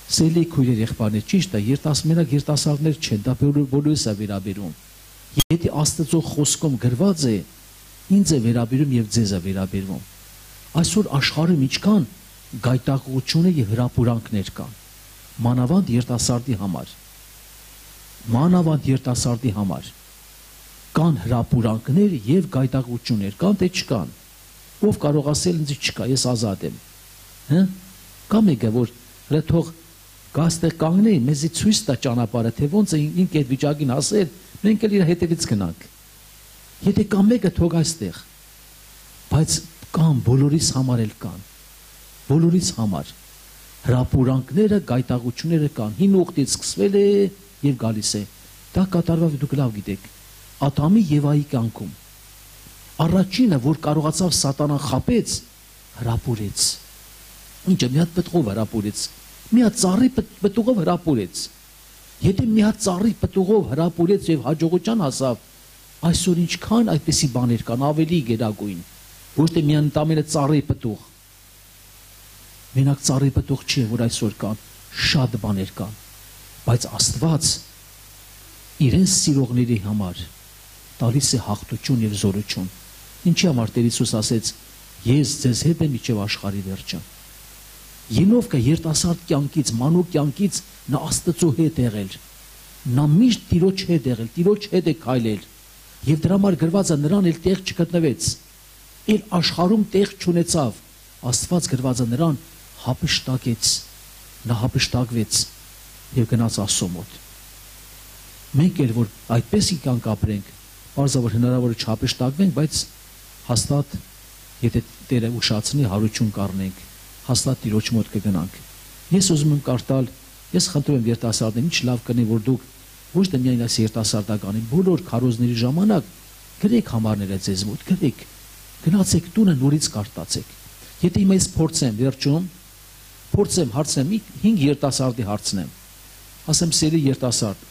Սելի քույրեր եղբայրներ, ճիշտ է, մենակ երիտասարդներ չեն, դա բոլորիս է վերաբերում։ Եթե Աստծո խոսքում գրված է, ինձ է վերաբերում եւ ձեզ է վերաբերում։ Այսօր աշխարհում ինչքան գայթակղություն եւ հրապուրանքներ կան, մանավանդ երիտասարդի համար։ Մանավանդ երիտասարդի համար կան հրապուրանքներ եւ գայթակղություններ, կան թե չկան։ Ով կարող ասել ինձ չկա, ես ազատ եմ։ Հա՞։ Կա մեկը, որ հələ թող գաստեղ կանգնի, մեզի ցույց տա ճանապարհը, թե ոնց է ինք այդ վիճակին հասել, մենք էլ իր հետևից գնանք։ Եթե կա մեկը, թող այստեղ։ Բայց կան, բոլորիս համար էլ կան։ Բոլորիս համար հրապուրանքները, գայթակղությունները կան։ Հին ուխտից սկսվել է եւ գալիս է։ Դա կատարված դուք լավ գիտեք։ Ադամի Եվայի կյանքում առաջինը, որ կարողացավ սատանան խաբեց, հրապուրեց։ Ինչը մի հատ պտուղով հրապուրեց։ Մի հատ ծառի պտուղով հրապուրեց։ Եթե մի հատ ծառի պտուղով հրապուրեց եւ հաջողության հասավ, այսօր ինչքան այդպիսի բաներ կան, ավելի գերագույն, ոչ թե միայն տամենը ծառի պտուղ։ Մենակ ծառի պտուղ չի, որ այսօր կան, շատ բաներ կան, բայց Աստված իրեն սիրողների համար տալիս է հաղթություն եւ զորություն։ Ինչի համար Տեր Հիսուս ասեց. ես ձեզ հետ եմ մինչև աշխարհի վերջը։ Ենովկը երիտասարդ կյանքից, մանուկ կյանքից նա Աստծո հետ եղել։ Նա միշտ Տիրոջ հետ եղել, Տիրոջ հետ է քայլել։ Եվ դրա համար գրված է նրան էլ տեղ չգտնվեց։ Էլ աշխարհում տեղ չունեցավ։ Աստված գրված է նրան հափշտակեց։ Նա հափշտակվեց եւ գնաց Աստծո մոտ։ Մենք էլ որ այդպես կյանք ապրենք, բարձրաբար հնարավոր է չհափշտակվենք, բայց հաստատ եթե Տերը ուշացնի հարություն կառնենք, հաստատ Տիրոջ մոտ կգնանք։ Ես ուզում եմ կարդալ, ես խնդրում եմ երիտասարդներին, ինչ լավ կնի, որ դուք ոչ թե միայն այս երիտասարդականին, բոլոր քարոզների ժամանակ գրեք համարները ձեզ մոտ, գրեք, գնացեք տունը նորից կարտացեք։ Եթե հիմա ես փորձեմ, վերջում, փորձեմ, հարցնեմ, 5 երիտասարդի հարցնեմ, ասեմ սերի երիտասարդ,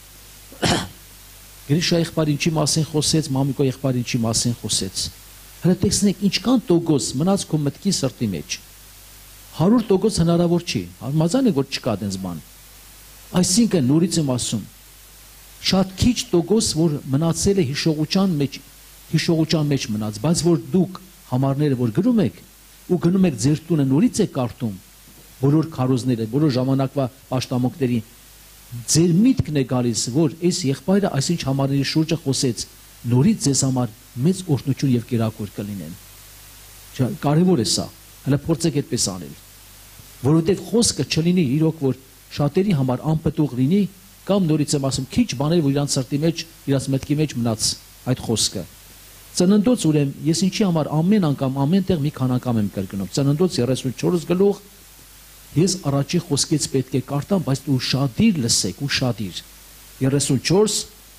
Գրիշա եղբայրը ինչի մասին խոսեց, Մամիկո եղբայրը ինչի մասին խոսեց։ Հələ տեսնեք ինչքան տոկոս մնաց քո մտքի սրտի մեջ։ 100% հնարավոր չի։ Համաձայն եք որ չկա այդպես բան։ Այսինքն նորից եմ ասում, շատ քիչ տոկոս որ մնացել է հիշողության մեջ մնաց, բայց որ դուք համարները որ գրում եք ու գնում եք ձեր տունը նորից եք կարդում բոլոր քարոզները, բոլոր ժամանակվա աշտամոկների ձեր միտքն է գալիս, որ այս եղբայրը այսինչ համարների շուրջը խոսեց, նորից ձեզ համար մեծ օրհնություն եւ կերակուր կլինեն։ Կարևոր է սա, հələ փորձեք այդպես անել, որովհետեւ խոսքը չլինի իրոք որ շատերի համար անպտուղ լինի, կամ նորից եմ ասում, քիչ բաներ որ իրանց սրտի մեջ, իրանց մտքի մեջ մնաց այդ խոսքը։ Ծննդոց ուրեմն ես ինչի համար ամեն անգամ ամենտեղ մի քան անգամ եմ կրկնում։ Ծննդոց 34 գլուխ Ես առաջի խոսքից պետք է կարդամ, բայց ուշադիր լսեք, ուշադիր։ 34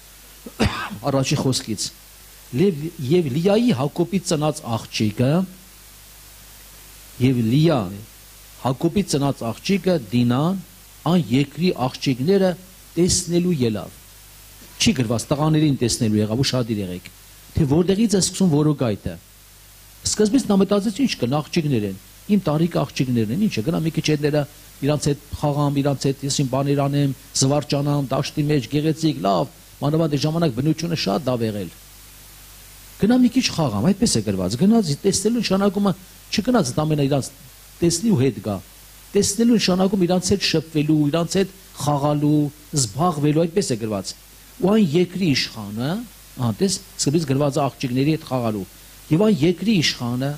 առաջի խոսքից։ Եվ Լիայի Հակոբի ծնած աղջիկը եւ Լիա Հակոբի ծնած աղջիկը Դինան այն երկրի աղջիկները տեսնելու ելավ։ Չի գրված տղաներին տեսնելու եղավ, ուշադիր եղեք։ Թե որտեղից է սկսում որոգայթը։ Սկզբից նա մտածեց ինչ կան աղջիկներ են։ Իմ տարիք աղջիկներն են, ինչը գնա մի քիչ հետները իրանց հետ խաղամ, իրանց հետ ես իմ բաներ անեմ, զվարճանամ, դաշտի մեջ գեղեցիկ, լավ, մանավանդ այդ ժամանակ բնությունը շատ լավ եղել։ Գնա մի քիչ խաղամ, այդպես է գրված։ Գնաց տեսնելու նշանակումը չգնաց ամենը իրանց տեսնի ու հետ գա։ Տեսնելու նշանակում իրանց հետ շփվելու, իրանց հետ խաղալու, զբաղվելու, այդպես է գրված։ Ու այն երկրի իշխանը, տես, սկզբից գրված է աղջիկների հետ խաղալու։ Եվ այն երկրի իշխանը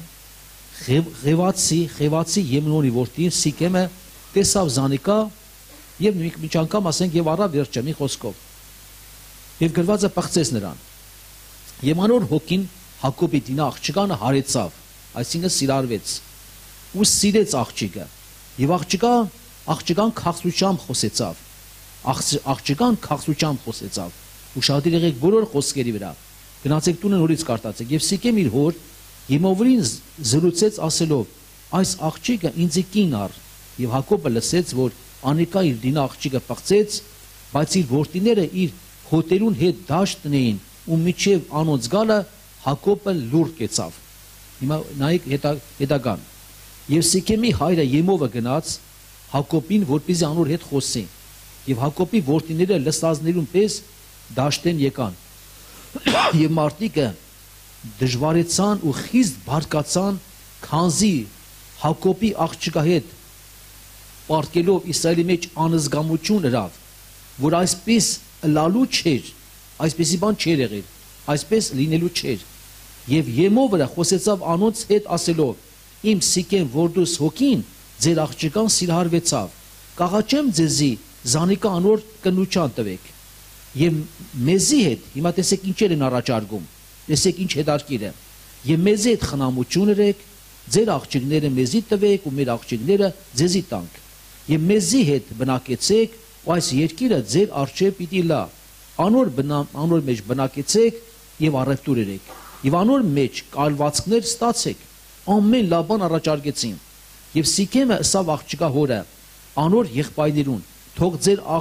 Խևացի Եմնոնի որդին Սիկեմը տեսավ Զանիկա եւ մի անգամ ասենք եւ առավ վերջը մի խոսքով եւ գրված է պղծեց նրան եւ անոր հոգին Հակոբի Դինա աղջկանը հարեցավ այսինքն սիրարվեց ու սիրեց աղջիկը եւ աղջկան քաղցությամբ խոսեցավ ուշադիր եղեք բոլոր խոսքերի վրա գնացեք տունը նորից կարտացեք եւ Սիկեմ իր հոր Եմովրին զրուցեց ասելով. այս աղջիկը ինձ կին առ, եւ Հակոբը լսեց, որ Անիկա իր Դինա աղջիկը պղծեց, բայց իր որդիները իր հոտերուն հետ դաշտն էին, ու միջև անոնց գալը Հակոբը լուր կեցավ։ Հիմա նայեք հետագան։ Եվ Սիկեմի հայրը Եմովը գնաց, Հակոբին, որպեսզի անոր հետ խոսի։ Եվ Հակոբի որդիները լսածներուն պես դաշտեն եկան։ Եվ մարդիկը դժվարեցան ու խիստ բարկացան, քանզի Հակոբի աղջկա հետ պարտկելով Իսրայելի մեջ անզգամություն հրավ, որ այսպես լալու չէր, այսպեսի բան չէր եղել, այսպես լինելու չէր։ Եվ Եմով վրա խոսեցավ անոնց հետ ասելով. իմ Սիկեմ որդուս հոգին ձեր աղջկան սիրահարվեցավ, կաղաչեմ ձեզի զանիկա անոր կնության տվեք։ Եվ մեզի հետ, հիմա տեսեք ինչեր են առաջարկում, տեսեք ինչ հետարքիր է, եւ մեզի հետ խնամություն ըրեք, ձեր աղջիկները մեզի տվեք ու մեր աղջիկները ձեզի տանք։ Եվ մեզի հետ բնակեցեք ու այս երկիրը ձեր առջև պիտի լա։ Անոր մեջ բնակեցեք եւ առևտուր եք։ Եվ անոր մեջ կալվածքներ ստացեք։ Ամեն լավ բան առաջարկեցին։ Եվ Սիկեմը ըսավ աղջկա հորը, անոր եղբայրերուն, թող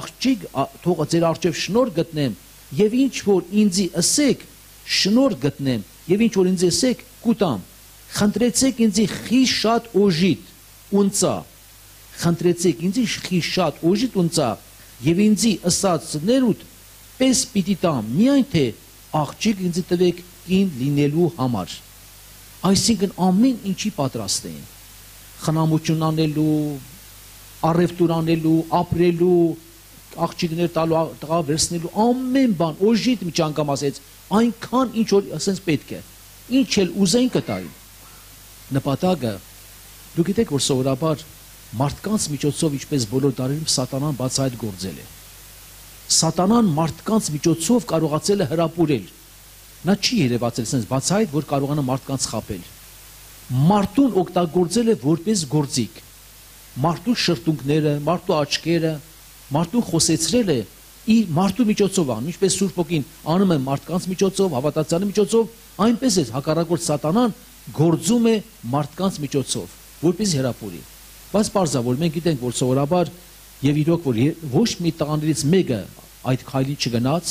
ձեր առջև շնոր գտնեմ, եւ ինչ որ ինձի ըսեք, շնոր գտնեմ, եւ ինչ որ ինձ ըսեք, կուտամ։ Խնդրեցեք ինձի խիստ շատ օժիտ ունծա։ Խնդրեցեք ինձի խիստ շատ օժիտ ունծա, եւ ինձի ըսածներուդ պես պիտի տամ, միայն թե աղջիկ ինձի տվեք կին լինելու համար։ Այսինքն ամեն ինչի պատրաստ էին։ Խնամություն անելու, առևտուր անելու, ապրելու, աղջիկներ տալու, տղա վերցնելու, ամեն բան, օժիտ միջանկամ ասեց, այնքան ինչ որ ասենց պետք է, ինչ էլ ուզեին կտային։ Նպատակը, դուք գիտեք, որ սովորաբար մարդկանց միջոցով, ինչպես բոլոր դարերում, սատանան բացահայտ գործել է։ Սատանան մարդկանց միջոցով կարողացել է հրապուրել։ Նա չի երևացել sense բացահայտ, որ կարողանա մարդկանց խաբել։ Մարդուն օգտագործել է որպես գործիք։ Մարդու շրթունքները, մարդու աչքերը, մարդուն խոսեցրել է իր մարդու միջոցով ան, ինչպես Սուրբ Օգին անում է մարդկանց միջոցով, հավատացյալի միջոցով, այնպես է հակառակորդ սատանան գործում է մարդկանց միջոցով, որպես հրապուրի։ Բայց պարզավոր մենք գիտենք, որ սովորաբար եւ իրոք որ ոչ մի տղաներից մեկը այդ քայլին չգնաց,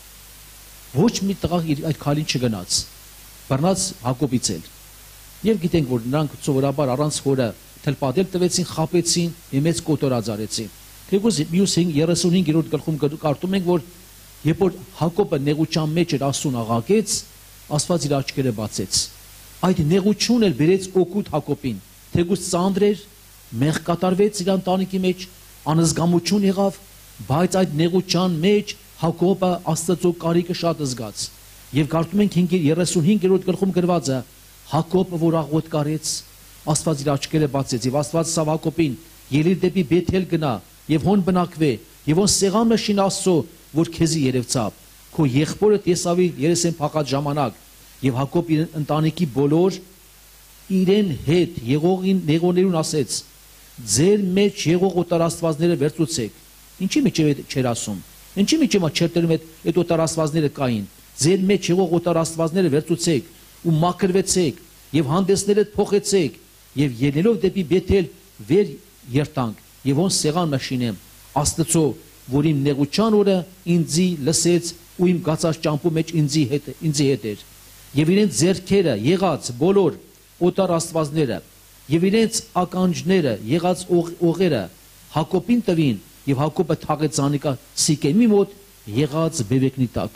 ոչ մի տղա այդ քայլին չգնաց, բռնած Հակոբից էլ։ Եվ գիտենք, որ նրանք սովորաբար առանց հորը թլպատել տվեցին, խապեցին եւ մեծ կոտորածարեցին։ Թեկուզ մյուս 35-րդ գլխում կարդում ենք, որ երբ որ Հակոբը նեղության մեջ էր Աստծուն աղաղակեց, Աստված իր աչքերը բացեց։ Այդ նեղությունն էլ բերեց օգուտ Հակոբին։ Թեկուզ ծանր էր, մեղ կատարվեց իր ընտանիքի մեջ, անզգամություն եղավ, բայց այդ նեղության մեջ Հակոբը Աստծո կարիքը շատ զգաց։ Եվ կարդում ենք 35-րդ գլխում գրված է. Հակոբը որ աղոտ կարեց, Աստված իր աչքերը բացեց եւ Աստված ասավ Հակոբին. ելիր դեպի Բեթել գնա եւ հոն բնակվե եւ ոնց սեղանը շին Աստծո, որ քեզի երևցավ, քո եղբորը տեսավի երեսեն փախած ժամանակ։ Եվ Հակոբ իր ընտանիքի բոլոր իրեն հետ եղողին նեղոներուն ասեց. ձեր մեջ եղող օտարաստվածները վերցուցեք։ Ինչի մեջ չէր ասում։ Ինչի մեջ չերտերում այդ օտարաստվածները կային։ Ձեր մեջ եղող օտարաստվածները վերցուցեք ու մաքրվեցեք եւ հանդեսները փոխեցեք եւ ելնելով դեպի Բեթել վեր երտանք եւ ոնց սեղան մշինեմ Աստծո, որ իմ նեղության օրը ինձի լսեց ու իմ գացած ճամփու մեջ ինձի հետ էր եւ իրենց ձեռքերը եղած բոլոր օտարաստվածները եւ իրենց ականջները եղած օղերը Հակոբին տվին եւ Հակոբը թաղեց Անիկա Սիկեմի մոտ եղած բևեկնի տակ։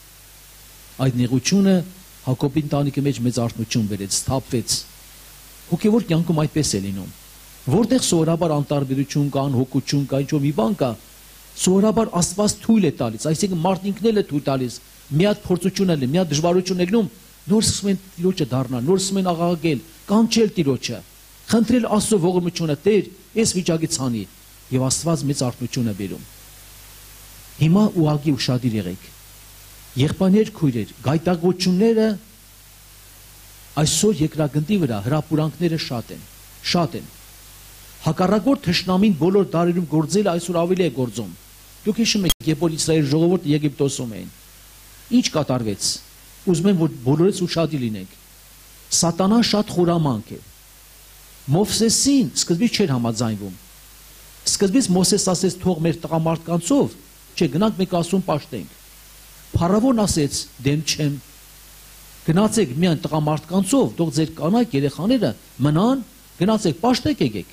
Այդ նեղությունը Հակոբին տանիքի մեջ մեծ արթնություն բերեց, սթափվեց։ Հոգևոր կյանքում այդպես է լինում։ Որտեղ սովորաբար անտարբերություն կա, հոգություն կա, ինչ-որ մի բան կա, սովորաբար Աստված թույլ է տալիս, այսինքն մարդն ինքն էլ է թույլ տալիս։ Մի հատ փորձություն էլ է, մի հատ դժվարություն ելնում, նոր սկսում են Տիրոջը դառնալ, նոր սկսում են աղաղակել, կանչել Տիրոջը, խնդրել Աստծո ողորմությունը, Տեր, այս վիճակից հանի, եւ Աստված մեծ արթնություն է բերում։ Հիմա ուղղակի ուշադիր եղեք։ Եղբայրներ, քույրեր, գայթակղությունները այսօր երկրագնդի վրա հրապուրանքները շատ են։ Հակառակորդ թշնամին բոլոր դարերում գործել այսօր ավելի է գործում։ Դուք հիշում եք, երբ որ Իսրայել ժողովուրդը Եգիպտոսում էին, ինչ կատարվեց։ Ուզում եմ որ բոլորից ուշադիր լինենք։ Սատանան շատ խորամանկ է։ Մովսեսին սկզբից չէր համաձայնվում։ Սկզբից Մովսես ասեց թող մեր տղամարդկանցով, չէ, գնանք մեկ ասում պաշտենք։ Փարավոնն ասեց դեմ չեմ։ Գնացեք միայն տղամարդկանցով, թող ձեր կանայք երեխաները մնան, գնացեք պաշտեք եկեք։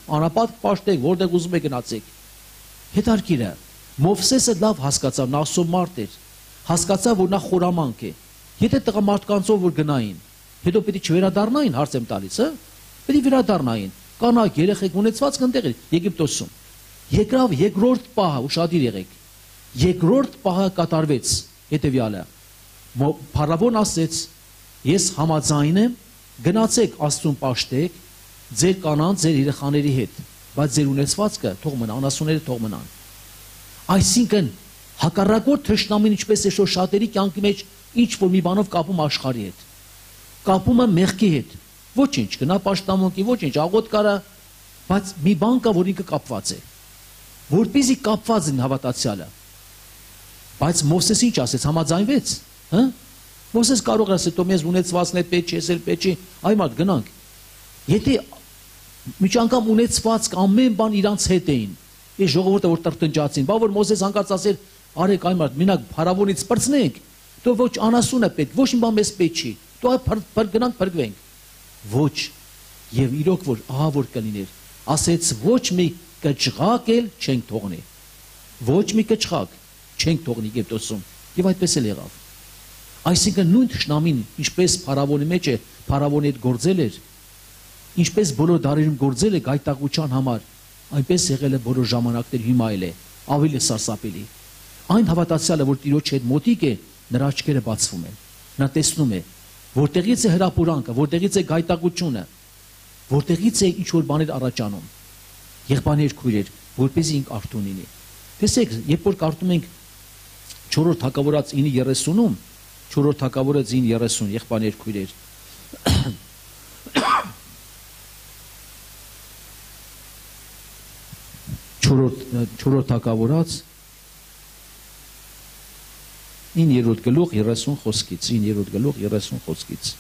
անապատ պաշտեք, որտեղ ուզում եք գնացեք։ Հետարքիր է, Մովսեսը լավ հասկացավ, նա Աստծո մարդ էր, հասկացավ, որ նա խորամանկ է։ Եթե տղամարդկանցով որ գնային, հետո պետք է չվերադառնային, հարց եմ տալիս, հա։ Պետք է վերադառնային։ Կանայք, երեխեք ունեցվածք ընտեղ էր Եգիպտոսում։ Եկավ երկրորդ պահը, ուշադիր եղեք։ Երկրորդ պահը կատարվեց, հետևյալը։ Փարավոն ասեց. ես համաձայն եմ, գնացեք Աստծուն պաշտեք, ձեր կանանց, ձեր երեխաների հետ, բայց ձեր ունեցվածքը թող մնա, անասունները թող մնան։ Այսինքն հակառակորդ թշնամին ինչպես է որ շատերի կյանքի մեջ ինչ որ մի բանով կապում աշխարհի հետ։ Կապում է մեղքի հետ։ Ոչինչ, գնա պաշտամունքի, ոչինչ, աղոտ կարա, բայց մի բան կա, որ ինքը կապված է։ Որպեսզի կապված են հավատացյալը։ Բայց Մովսեսը ինչ ասեց, համաձայնվեց, հա։ Մովսես կարող ասել, «Դու մեզ ունեցվածքն է պետք չի, ես էլ պետք չի, այ մարդ գնանք»։ Եթե մի անգամ ունեցվածք ամեն բան իրանց հետ էին, այս ժողովուրդը որ տրտնջացին, բա որ Մովսես հանկարծ ասեր, «Արեք այ մարդ, մենակ փարավոնից պրծնենք, դու ոչ անասուն է պետք, ոչ մի բան մեզ պետք չի, դու այ գնանք փրկվենք»։ Ոչ, եւ իրոք որ ահա որ կլիներ, ասեց ոչ մի կճղակ էլ չենք թողնի։ Ոչ մի կճղակ չենք թողնի Եգիպտոսում, եւ այդպես էլ եղավ։ Այսինքն նույն թշնամին, ինչպես փարավոնի մեջ է, փարավոնի հետ գործել էր, ինչպես բոլոր դարերում գործել է գայտակության համար, այնպես եղել է բոլոր ժամանակներ հիմա էլ է, ավելի սարսափելի։ Այն հավատացյալը, որ Տիրոջ հետ մոտիկ է, նրա աչքերը բացվում են։ Նա տեսնում է, որտեղից է հրապուրանքը, որտեղից է գայտակությունը, որտեղից է ինչ որ բաներ առաջանում։ Եղբայրներ, քույրեր, որպեսզի ինք արթուն լինի։ Տեսեք, երբ որ կարդում ենք 4-րդ Թագավորաց 9:30-ում, 4-րդ Թագավորաց 9:30, եղբայրներ, քույրեր, 4-րդ Թագավորաց 9-րդ գլուխ 30 խոսքից, 9-րդ գլուխ 30 խոսքից։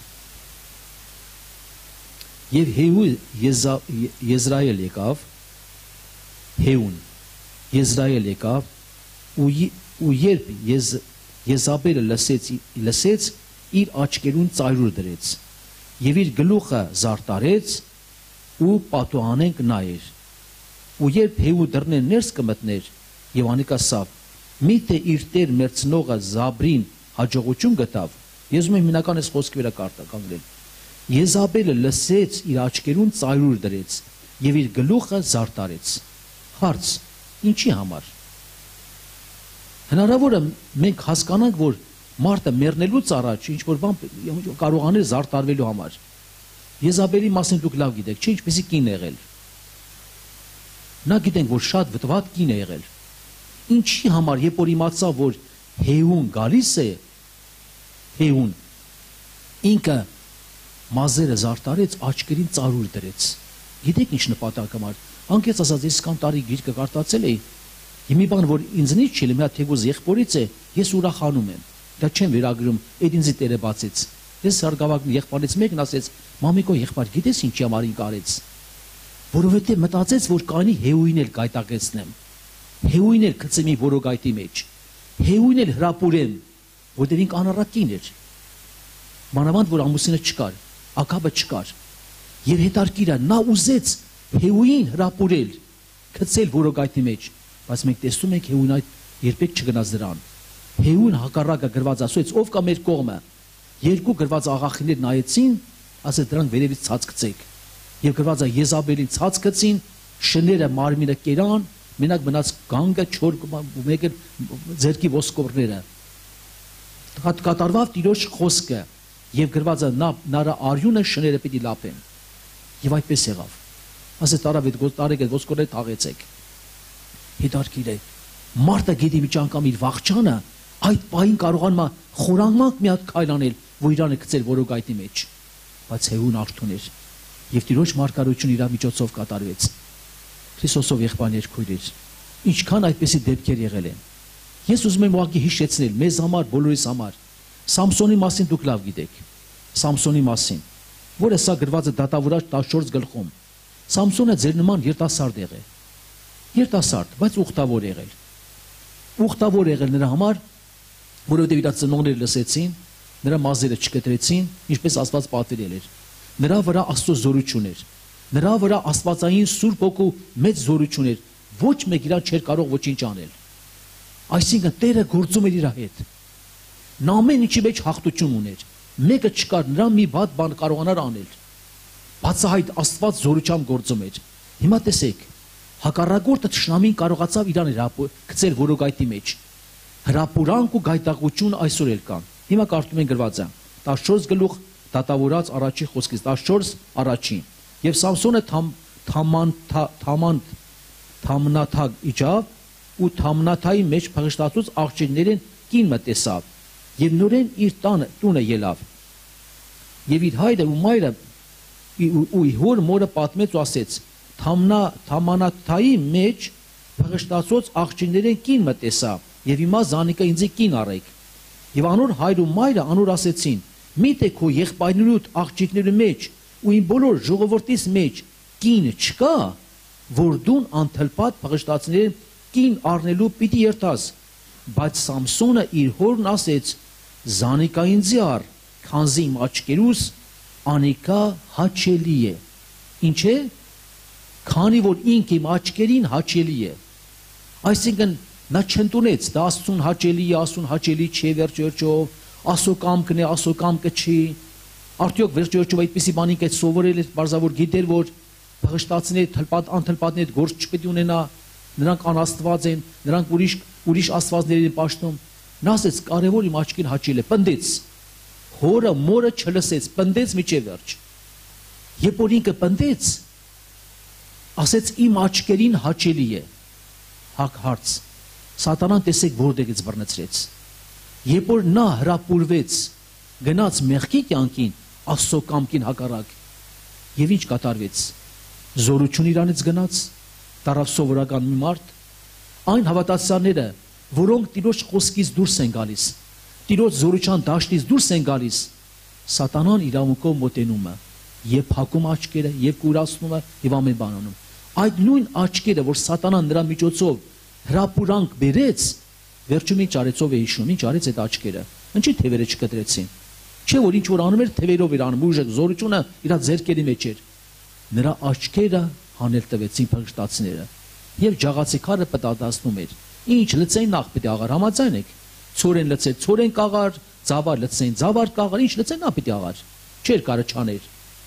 Եվ Հեու Եզրայել եկավ, Հեուն Եզրայել եկավ, ու երբ Եզաբելը լսեց, իր աչքերուն ծայրուր դրեց, եւ իր գլուխը զարտարեց ու պատուհանենք նայր։ Ու երբ Հեու դռներ ներս կմտներ եւ անիկասավ, միթե իր տեր մերցնողը Զաբրին հաջողություն գտավ, ես ուզում եմ հիմնական այս խոսքի վրա կանգնել։ Եզաբելը լսեց, իր աչքերուն ծայրուր դրեց եւ իր գլուխը զարտարեց։ Հարց. ինչի համար։ Հնարավոր է մենք հասկանանք, որ մարդը մեռնելուց առաջ ինչ որ բան կարող անել զարտարվելու համար։ Եզաբելի մասին դուք լավ գիտեք, չէ՞ ինչպեսի կին եղել։ Նա գիտենք, որ շատ վտվատ կին է եղել։ Ինչի համար, երբ որ իմացավ, որ Հեուն գալիս է, Հեուն ինքը մազերը զարտարեց, աչքերին ծարուր դրեց։ Գիտեք ինչ նպատակը համար։ Անկեղծ ասած, ես կան տարի գիրքը կարդացել էի, եւ մի բան, որ ինձնից չի, մի հատ թեգուզ եղբորից է, ես ուրախանում եմ։ Դա չեմ վերագրում, այդ ինձի Տերը բացեց։ Ես հարգավակ եղբայրից մեկն ասեց, մամիկո եղբայր, գիտես ինչի համար ինք արեց։ Որովհետեւ մտածեց, որ կանի Հեուին էլ գայտակեցնեմ։ Հեուին էլ գցեմ մի որոգայթի մեջ։ Հեուին էլ հրապուրեմ, որտեղ ինք անառակին էր։ Մանավանդ որ ամուսինը չկար, ակաբը չկար։ Եվ հետարքիր է, նա ուզեց Հեուին հրապուրել, գցել որոգայթի մեջ, բայց մենք տեսնում ենք Հեուին այդ երբեք չգնաց դրան։ Հեուին հակառակը գրված ասեց, ով կա մեր կողմը։ Երկու գրված աղախիներ նայեցին, ասեց դրանք վերևից ցած գցեք։ Եվ գրված է Եզաբելին ցած գցին, շները մարմինը կերան, մենակ մնաց գանգը, չոր մեկը ձերքի ոսկորները։ Կատարվավ Տիրոջ խոսքը, եւ գրված է նրա արյունը շները պիտի լափեն։ Եվ այդպես եղավ։ Ասեց տարեք այդ ոսկորները թաղեցեք։ Հետարքիր է, մարդը գիտի մի անգամ իր վախճանը, այդ պահին կարողանում է խորանմանք մի հատ քայլ անել, որ իրանը գցել որոգայթի մեջ։ Բայց Հեուն արթուն էր, եւ Տիրոջ մարգարեությունը իր միջոցով կատարվեց։ Քրիստոսով եղբայրներ, քույրեր, ինչքան այդպիսի դեպքեր եղել են։ Ես ուզում եմ ուղղակի հիշեցնել մեզ համար, բոլորիս համար։ Սամսոնի մասին դուք լավ գիտեք։ Սամսոնի մասին, որը սա գրված է Դատավորաց 14 գլխում։ Սամսոնը ձեր նման երիտասարդ եղել։ Երիտասարդ, բայց ուխտավոր եղել։ Ուխտավոր եղել նրա համար, որովհետև իր ծնողները լսեցին, նրա մազերը չկտրեցին, ինչպես Աստված պատվիրել էր։ Նրա վրա Աստծո զորություն էր։ Նրա վրա աստվածային Սուրբ Հոգու մեծ զորություն էր, ոչ մեկ իրան չէր կարող ոչինչ անել։ Այսինքն Տերը գործում էր իր հետ։ Նա ամեն ինչի մեջ հաղթություն ուներ։ Մեկը չկար, նրան մի բաց բան կարողանար անել։ Բացահայտ Աստված զորությամբ գործում էր։ Հիմա տեսեք, հակառակորդը թշնամին կարողացավ իրան գցել որոգայթի մեջ։ Հրապուրանք ու գայթակղություն այսօր էլ կան։ Հիմա կարդում են գրվածը 14 գլուխ դատավորած առաջի խոսքից 14 առաջին։ Եվ Սամսոնը թամնաթագ իջավ ու թամնաթայի մեջ փղշտացուց աղջիկներին կին մտեսավ եւ նորեն իր տունը ելավ։ Եվ իր հայրը ու մայրը ու հոր մորը պատմեց ու ասեց. թամանաթայի մեջ փղշտացուց աղջիկներին կին մտեսավ եւ հիմա զանիկը ինձ կին առեք։ Եվ անոր հայր ու մայրը անոր ասեցին. միթե քո եղբայրներուդ աղջիկների մեջ ու իմ բոլոր ժողովրդիս մեջ կին չկա, որ դուն անթլպատ փղշտացիներին կին առնելու պիտի երթաս։ Բայց Սամսոնը իր հորն ասեց. զանիկա ինձ առ, քանզի իմ աչքերուս անիկա հաչելի է։ Ինչ է? Քանի որ ինք իմ աչքերին հաչելի է։ Այսինքն նա չընդունեց, դա Աստծուն հաչելի է, Աստծուն հաչելի չէ, վերջերջով, Աստծո կամքն է, Աստծո կամքը չի։ Արդյոք վերջերջով այդպիսի բանիկ այդ սովորել է, բարձրավոր գիտեր, որ փղշտացիների անթլպատների հետ գործ չպետք է ունենա, նրանք անաստված են, նրանք ուրիշ աստվածներին պաշտում։ Նա ասեց, կարևոր իմ աչքին հաչել է, պնդեց։ Հորը մորը չլսեց, պնդեց միջև վերջ։ Երբ որ ինքը պնդեց, ասեց իմ աչքերին հաչելի է։ Հարց։ Սատանան տեսեք որտեղից բռնեցրեց։ Երբ որ նա հրապուրվեց, գնաց մեղքի կյանքին, Աստծո կամքին հակառակ, եւ ինչ կատարվեց։ Զորություն իրանից գնաց, դարավ սովորական մի մարդ, այն հավատացյալները, որոնք Տիրոջ խոսքից դուրս են գալիս, Տիրոջ զորության դաշտից դուրս են գալիս, Սատանան իրավունքով մոտենում է, եւ փակում աչքերը, եւ կուրացնում է, եւ ամեն բան անում։ Այդ նույն աչքերը, որ Սատանան նրա միջոցով հրապուրանք բերեց, վերջում ինչ արեցով է հիշում, ինչ արեց այդ աչքերը։ Ինչի թևերը չկտրեցին։ Չէ որ ինչ որ անում էր, թևերով էր անում, ուժը, զորությունը իր ձեռքերի մեջ էր։ Նրա աչքերը հանել տվեցին փղշտացիները։ Եվ ջաղացի քարը պատասխանում էր։ Ինչ լցեն նախ պիտի աղար, համաձայն եք։ Ցորեն լցեն, ցորեն կաղար, ծավար լցեն, ծավար կաղար, ինչ լցեն նա պիտի աղար։ Չէր կարը չաներ։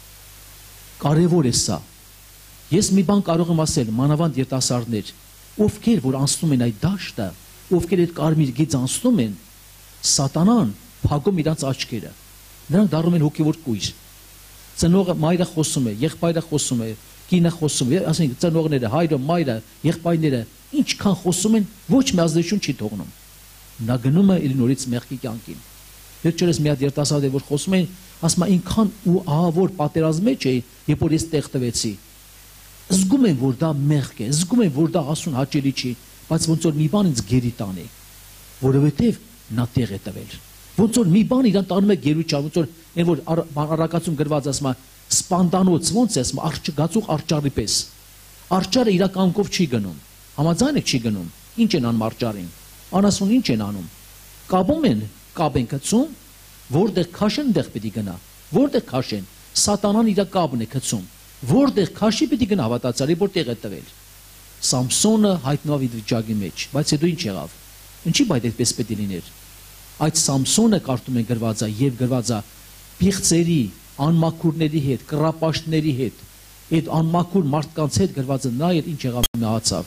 Կարևոր է սա։ Ես մի բան կարող եմ ասել, մանավանդ երիտասարդներ, ովքեր որ անցնում են այդ դաշտը, ովքեր այդ կարմիր գիծ անցնում են, Սատանան փակում իրանց աչքերը։ Նրանք դառնում են հոգևոր կույր։ Ծնողը մայրը խոսում է, եղբայրը խոսում է, կինը խոսում է, ասենք ծնողները, հայրը, մայրը, եղբայրները ինչքան խոսում են, ոչ մի ազդեցություն չի թողնում։ Նա գնում է իր նորից մեղքի կյանքին։ Վերջերս մի հատ երիտասարդ է որ խոսում են, ասում է ինքան ու ահավոր պատերազմ մեջ է, երբ որ ես տեղ տվեցի։ Զգում եմ որ դա մեղք է, զգում եմ որ դա Աստծուն հաճելի չի, բայց ոնց որ մի բան ինձ գերի տանի, որովհետև նա տեղ է տվել։ Ոնց որ մի բան իրան տանում է գերուչա, ոնց որ այն որ առակացում գրված ասում է սպանդանոց, ոնց է ասում, գացուղ արճարի պես։ Արճարը իր կամքով չի գնում։ Համաձայն եք չի գնում։ Ինչ են անում արճարին։ Անասուն ինչ են անում։ Կապում են, կապ են գցում, որտեղ քաշեն, դեղ պիտի գնա։ Որտեղ քաշեն, Սատանան իր կապն է գցում։ Որտեղ քաշի պիտի գնա հավատացյալի, որտեղ է տվել։ Սամսոնը հայտնավ իր վիճակի մեջ, բայց հետո ինչ եղավ։ Ինչի բայց այդպես պետք է լիներ։ Այդ Սամսոնը կարդում են գրվածա եւ գրվածա պիղծերի, անմաքուրների հետ, կռապաշտների հետ, այդ անմաքուր մարդկանց հետ գրվածը նա էր ինչ եղավ մահացավ։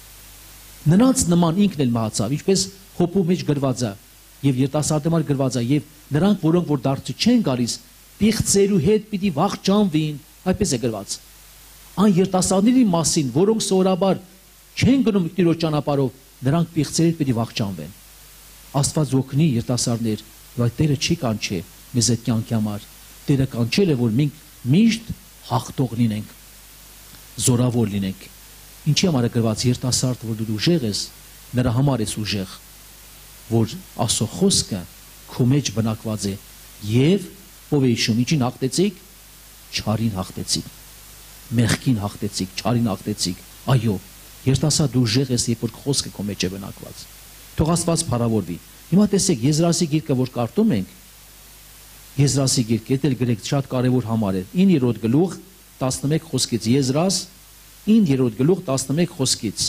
Նրանց նման ինքն էլ մահացավ, ինչպես Հոբու մեջ գրվածա եւ երիտասարդմար գրվածա եւ նրանք որոնք որ դարձի չեն գալիս պիղծերու հետ պիտի վախճանվին, այդպես է գրված։ Այն երիտասարդների մասին, որոնք սովորաբար չեն գնում Տիրոջ ճանապարհով, նրանք պիղծերի հետ պիտի վախճանվեն։ Աստված օգնի երիտասարդներ, բայց Տերը չի կանչե մեզ այդ կյանքի համար։ Տերը կանչել է, որ մենք միշտ հաղթող լինենք, զորավոր լինենք։ Ինչի համար է գրված երիտասարդ, որ դու ուժեղ ես, նրա համար ես ուժեղ, որ Աստծո խոսքը քո մեջ բնակված է եւ ով է հիշում, ինչին հաղթեցիք, չարին հաղթեցիք, մեղքին հաղթեցիք, չարին հաղթեցիք։ Այո, երիտասարդ դու ուժեղ ես, երբ որ խոսքը քո մեջ է բնակված։ Թող Աստված փառավորվի։ Հիմա տեսեք Եզրասի գիրքը, որ կարդում ենք, Եզրասի գիրքը, դա էլ գրեք շատ կարևոր համար է։ 9-րդ գլուխ 11 խոսքից, Եզրաս 9:11 խոսքից,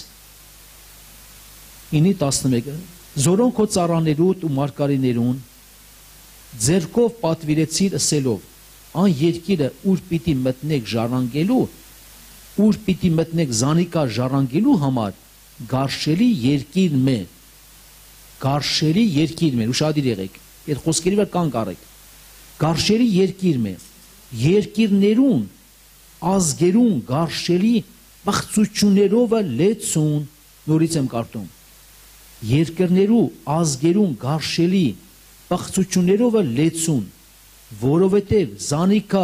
9:11, զորոն քո ծառաներուդ ու մարգարիներուն ձեռքով պատվիրեցիր ասելով, այն երկիրը ուր պիտի մտնեք ժառանգելու, ուր պիտի մտնեք զանիկա ժառանգելու համար, գարշելի երկիրն է, գարշելի երկիրն է, ուշադիր եղեք, այդ խոսքերի վրա կանգ առեք, գարշելի երկիրն է, երկիրներուն, ազգերուն գարշելի բաղծություններով լեցուն, նորից եմ կարդում, երկրներու ազգերուն գարշելի բաղծություններով լեցուն, որովհետև զանիկա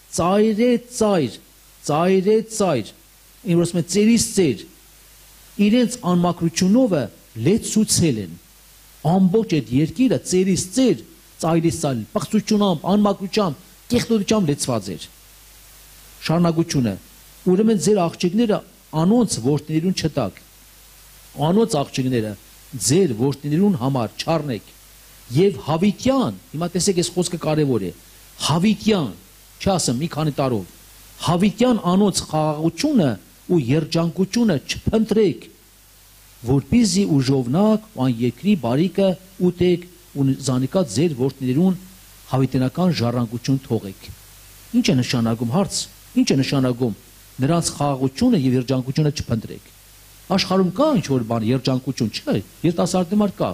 ծայր, ինձ ասում է ծերից ծեր, իրենց անմակրությունով լեցուցել են, ամբողջ այդ երկիրը ծերից ծեր, ծայրից ծայր, բաղծությունամբ, անմակրությամբ, կեղտոտությամբ լեցված էր, շարունակությունը, ուրեմն ձեր աղջիկները անոնց որդիներուն չտակ, անոնց աղջիկները ձեր որդիներուն համար չառնեք, եւ հավիտյան, հիմա տեսեք այս խոսքը կարևոր է, հավիտյան, չասեմ մի քանի տարով, հավիտյան անոնց խաղաղությունը ու երջանկությունը չփնտրեք, որպեսզի ուժովնակ այն երկրի բարիքը ուտեք ու զանիկա ձեր որդիներուն հավիտենական ժառանգություն թողեք։ Ինչ է նշանակում հարց, ինչ է նշանակում նրանց խաղաղությունը եւ երջանկությունը չփնտրեք։ Աշխարհում կա ինչ որ բան երջանկություն չէ, երիտասարդի մար կա։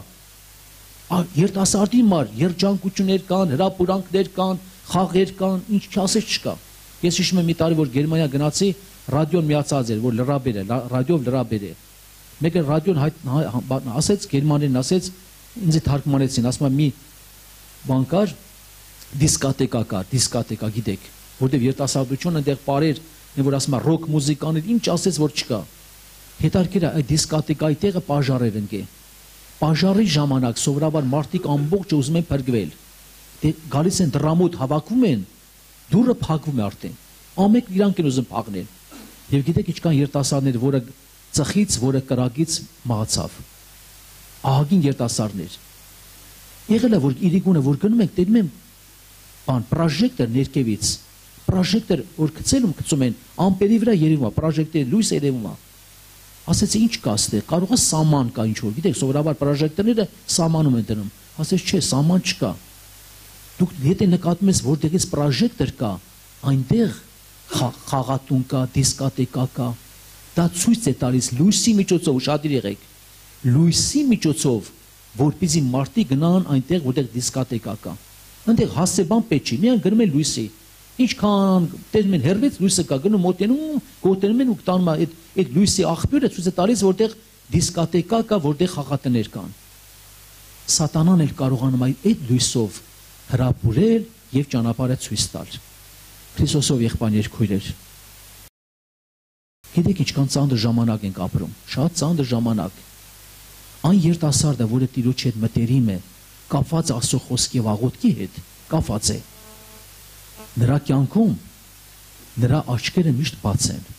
Երիտասարդի մար երջանկություններ կան, հրապուրանքներ կան, խաղեր կան, ինչ չասես չկա։ Ես հիշում եմ մի տարի որ Գերմանիա գնացի, ռադիոն միացած էր, որ լրաբեր է, ռադիով լրաբեր է։ Մեկը ռադիոն ասեց, գերմաներեն ասեց, ինձ թարգմանեցին, ասում եմ մի բան կար, դիսկոտեկա կար, դիսկոտեկա գիտեք, որտեղ երիտասարդությունը այնտեղ բարեր, որ ասում է ռոք մուզիկաներ, ինչ ասեց որ չկա։ Հետարքիր է այդ դիսկոտեկայի տեղը պաժարեր ընկե։ Պաժարի ժամանակ սովորաբար մարդիկ ամբողջը ուզում են փրկվել։ Դե գալիս են դրամոտ հավաքվում են, դուրը փակվում է արդեն։ Ամեն իրանք են ուզում փակնել։ Եվ գիտեք ինչքան երիտասարդներ, որը ծխից, որը կրակից մահացավ։ Ահագին երիտասարդներ։ Եղել է որ իրիկունը որ գնում ենք, տենում են բան պրոժեկտոր ներքևից։ Պրոժեկտոր որ գցում են, ամպերի վրա երևում է, պրոժեկտորի լույս երևում է։ Ասեցի ինչ կա ստեղ, կարող է սաման կա ինչ որ, գիտեք, սովորաբար պրոժեկտորները սամանում են դնում։ Ասեց չէ, սաման չկա։ Դուք եթե նկատում ես որտեղից պրոժեկտոր կա, այնտեղ խաղատուն կա, դիսկոտեկա կա։ Դա ցույց է տալիս լույսի միջոցով, ուշադիր եղեք։ Լույսի միջոցով, որպեսզի մարդիկ գնան այնտեղ, որտեղ դիսկոտեկա կա։ Այնտեղ հասցեբան պետք չի, միայն գնում են լույսի։ Ինչքան տեսնում են հերվից լույսը կա, գնում մոտենում, գոտենում են ու տանում այդ լույսի աղբյուրը ցույց է տալիս, որտեղ դիսկոտեկա կա, որտեղ խաղատներ կան։ Սատանան էլ կարողանում է այդ լույսով հրապուրել եւ ճանապարհը ցույց տալ։ Քրիստոսով եղբայրներ քույրեր։ Գիտեք ինչքան ծանր ժամանակ ենք ապրում, շատ ծանր ժամանակ։ Այն երիտասարդը, որը Տիրոջ հետ մտերիմ է, կապված Աստծո խոսքի եւ աղոթքի հետ, կապված է։ Նրա կյանքում նրա աչքերը միշտ բաց են։